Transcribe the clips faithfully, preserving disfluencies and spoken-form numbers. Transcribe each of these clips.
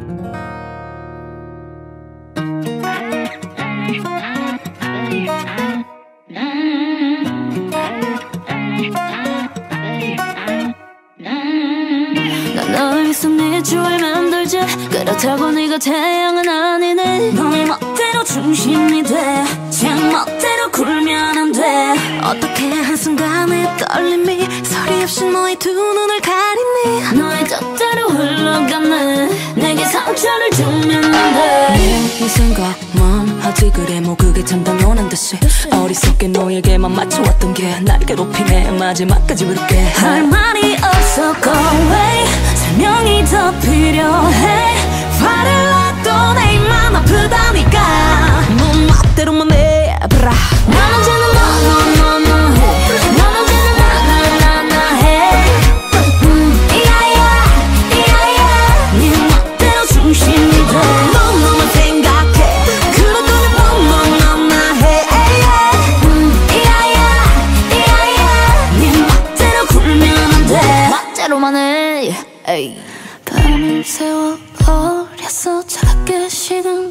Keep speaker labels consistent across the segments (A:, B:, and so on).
A: 널 위해서 네 주얼 만들지 그렇다고 네가 태양은 아니네 너의 멋대로 중심이 돼 제 멋대로 굴면 안 돼 어떻게 한순간의 떨림이 소리 없이 너의 두 눈을 가리니 너의 뜻대로 흘러가네 내게 상처를 주면 안 돼
B: 이 생각만 하지 그래 뭐 그게 참 당연한 듯이 어리석게 너에게만 맞춰왔던 게 날 괴롭히네 마지막까지 부를게
A: 할 말이 없어 go away 설명이 더 필요해 화를 놔도 내 맘 아프다니까
B: 넌 멋대로만 해 브라
A: 난 언제나 너너너너 해 난 언제나 나나나나 해 음, 이야야 이야야 네 멋대로 중심이 돼
B: 넌 너만 생각해
A: 그러더니 너너너나 해 음, 이야야 이야야 네 멋대로 굴면 안 돼 멋대로만 해 에이. 밤을 새워 어렸어 차갑게 식은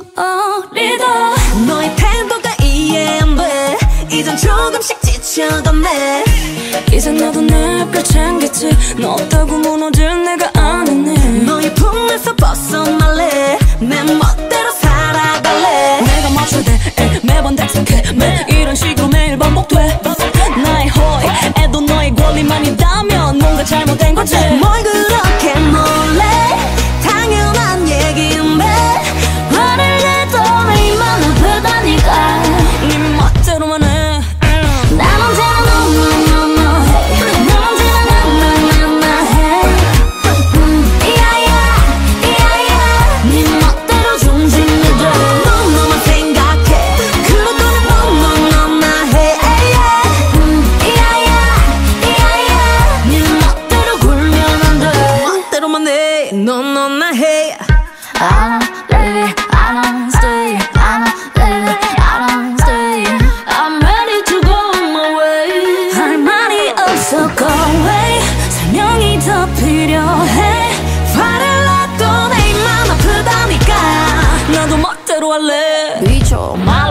A: 어리다
B: 너의 태도가 이해 안 돼 이젠 조금씩 지쳐가네 이제 너도 내 별 챙겼지 너 없다고 무너질 내가 아니네 너의 품에서 벗어날래 내 멋대로 살아갈래 내가 맞춰야 돼 에이, 매번 답답해 매 이런 식으로 매일 반복돼 나의 호의 애도 너의 권리만 있다면 뭔가 잘못된 거지 뭘 그렇게 놀래 당연한 얘기인데
A: 화를 내도 내 맘 아프다니까
B: 네 멋대로만 해
A: 난 언제나 너너너너 해 난 언제나 나나나나 해 음, 이야야 이야야 네 멋대로 중심이 돼
B: 넌 너만 생각해 그러더니 너너너나 해
A: 음, 이야야 이야야 네 멋대로 굴면 안 돼
B: 멋대로만 해 너너나 해
A: I don't let it, I don't stay I don't let it, I don't stay I'm ready to go my way 할 말이 없어 go away 설명이 더 필요해 화를 놔도 내 맘 아프다니까
B: 나도 멋대로 할래
A: 미쳐 마